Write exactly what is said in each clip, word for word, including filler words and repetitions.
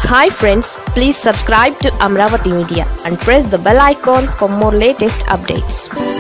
Hi friends, please subscribe to Amaravathi Media and press the bell icon for more latest updates.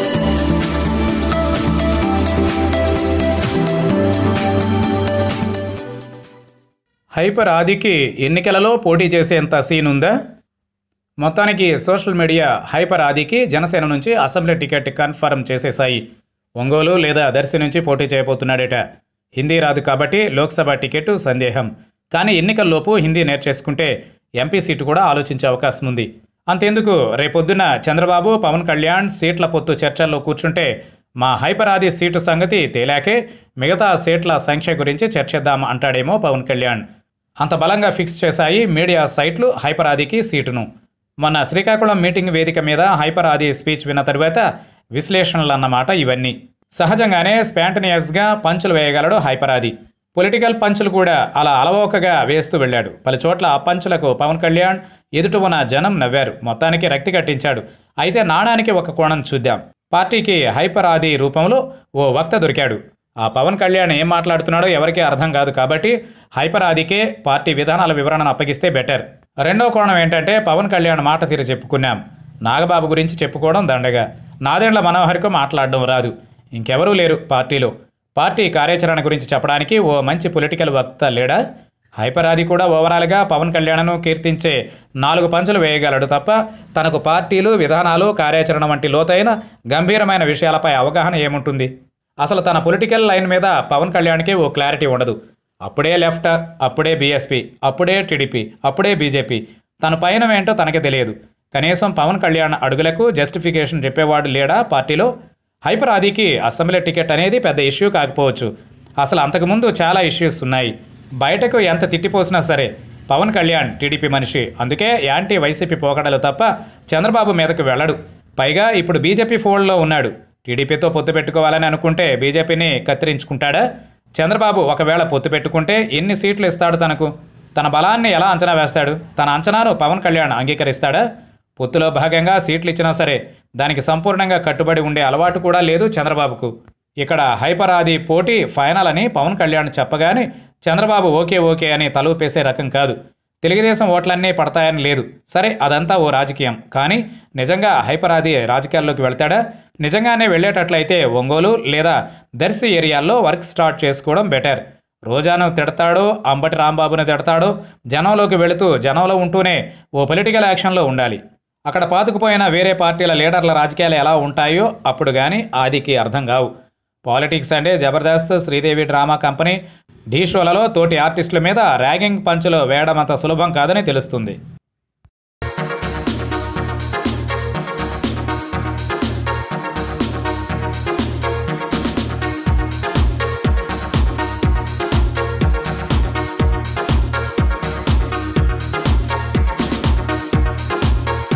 Hyper ఆదికి ఎన్నికలలో పోటీ చేసేంత scene ఉందా? మొత్తానికి సోషల్ మీడియా హైపర్ ఆదికి జనసేన నుంచి అసెంబ్లీ టికెట్ కన్ఫర్మ్ చేసేశాయి. ఒంగోలు లేదా దర్శి నుంచి పోటీ చేయబోతున్నాడట. హిందీ రాదు కాబట్టి లోక్సభ టికెట్ సందేహం. కానీ ఎన్నికల్లోపు హిందీ నేర్చేసుకుంటే ఎంపీ సీటు కూడా ఆలోచించే అవకాశం ఉంది. అంతేందుకు రేపొద్దున చంద్రబాబు పవన్ కళ్యాణ్ సీట్ల పొత్తు చర్చల్లో కూర్చుంటే మా హైపర్ ఆది సీటు సంగతి తేలాకే మిగతా సీట్ల సంఖ్య గురించి చర్చిద్దాం అంటాడేమో పవన్ కళ్యాణ్. అంత బలంగా ఫిక్స్ చేశాయి మీడియా సైట్లు హైపర్ ఆదికి సీటును. మొన్న శ్రీకాకుళం మీటింగ్ వేదిక మీద హైపర్ ఆది స్పీచ్ విన్న తరువాత విశ్లేషణలు అన్నమాట ఇవన్నీ. సహజంగానే స్పాంటనియస్గా పంచులు వేయగలడు హైపర్ ఆది. పొలిటికల్ పంచులు కూడా అలా అలవోకగా వేస్తూ వెళ్ళాడు. పలు చోట్ల ఆ పంచులకు పవన్ కళ్యాణ్ ఎదుట ఉన్న జనం నవ్వారు. మొత్తానికి రక్తి కట్టించాడు. అయితే నాణానికి ఒక కోణం చూద్దాం. పార్టీకి హైపర్ ఆది రూపంలో ఓ వక్త దొరికాడు. ఆ పవన్ కళ్యాణ్ ఏం మాట్లాడుతున్నాడో ఎవరికీ అర్థం కాదు కాబట్టి హైపర్ ఆదికే పార్టీ విధానాల వివరణను అప్పగిస్తే బెటర్. రెండో కోణం ఏంటంటే పవన్ కళ్యాణ్ మాట తీరు చెప్పుకున్నాం. నాగబాబు గురించి చెప్పుకోవడం దండగా. నాదెండ్ల మనోహర్కు మాట్లాడడం రాదు. ఇంకెవరూ లేరు పార్టీలో. పార్టీ కార్యాచరణ గురించి చెప్పడానికి ఓ మంచి పొలిటికల్ వక్త లేడా? హైపర్ ఆది కూడా ఓవరాల్గా పవన్ కళ్యాణ్ను కీర్తించే నాలుగు పంచులు వేయగలడు తప్ప తనకు పార్టీలు విధానాలు కార్యాచరణ వంటి లోతైన గంభీరమైన విషయాలపై అవగాహన ఏముంటుంది? అసలు తన పొలిటికల్ లైన్ మీద పవన్ కళ్యాణ్కి ఓ క్లారిటీ ఉండదు. అప్పుడే లెఫ్ట్, అప్పుడే బీఎస్పీ, అప్పుడే టీడీపీ, అప్పుడే బీజేపీ. తన పైన ఏంటో తనకే తెలియదు. కనీసం పవన్ కళ్యాణ్ అడుగులకు జస్టిఫికేషన్ చెప్పేవాడు లేడా పార్టీలో? హైపర్ ఆదికి అసెంబ్లీ టికెట్ అనేది పెద్ద ఇష్యూ కాకపోవచ్చు. అసలు అంతకుముందు చాలా ఇష్యూస్ ఉన్నాయి. బయటకు ఎంత తిట్టిపోసినా సరే పవన్ కళ్యాణ్ టీడీపీ మనిషి. అందుకే యాంటీ వైసీపీ పోకడలు తప్ప చంద్రబాబు మీదకు వెళ్ళడు. పైగా ఇప్పుడు బీజేపీ ఫోల్డ్లో ఉన్నాడు. టీడీపీతో పొత్తు పెట్టుకోవాలని అనుకుంటే బీజేపీని కత్తిరించుకుంటాడా? చంద్రబాబు ఒకవేళ పొత్తు పెట్టుకుంటే ఎన్ని సీట్లు ఇస్తాడు తనకు? తన బలాన్ని ఎలా అంచనా వేస్తాడు? తన అంచనాను పవన్ కళ్యాణ్ అంగీకరిస్తాడా? పొత్తులో భాగంగా సీట్లు ఇచ్చినా సరే దానికి సంపూర్ణంగా కట్టుబడి ఉండే అలవాటు కూడా లేదు చంద్రబాబుకు. ఇక్కడ హైపర్ ఆది పోటీ ఫైనల్ అని పవన్ కళ్యాణ్ చెప్పగానే చంద్రబాబు ఓకే ఓకే అని తలూపేసే రకం కాదు. తెలుగుదేశం ఓట్లన్నీ పడతాయని లేదు. సరే అదంతా ఓ రాజకీయం. కానీ నిజంగా హైపర్ ఆది రాజకీయాల్లోకి వెళ్తాడా? నిజంగానే వెళ్ళేటట్లయితే ఒంగోలు లేదా దర్శి ఏరియాల్లో వర్క్ స్టార్ట్ చేసుకోవడం బెటర్. రోజాను తిడతాడో, అంబటి రాంబాబును తిడతాడో, జనంలోకి వెళుతూ జనంలో ఉంటూనే ఓ పొలిటికల్ యాక్షన్లో ఉండాలి. అక్కడ పాతుకుపోయిన వేరే పార్టీల లీడర్ల రాజకీయాలు ఎలా ఉంటాయో అప్పుడు కానీ ఆదికి అర్థం కావు. పాలిటిక్స్ అంటే జబర్దస్త్, శ్రీదేవి డ్రామా కంపెనీ, ఢీ షోలలో తోటి ఆర్టిస్టుల మీద ర్యాగింగ్ పంచులు వేయడం అంత సులభం కాదని తెలుస్తుంది.